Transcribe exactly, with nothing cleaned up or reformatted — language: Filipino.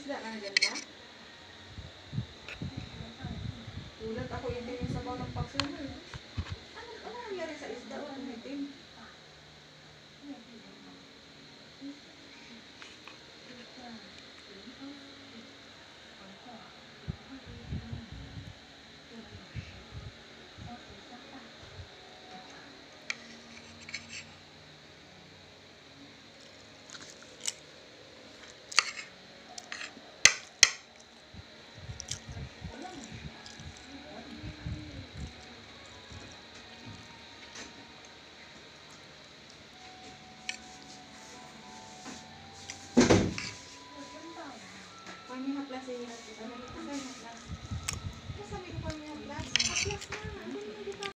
isda na ganda. Ulat ako itim yung sabaw ng pakso mo eh. Ano, ano nangyari sa isda? Ano itim? Pwede haplas yung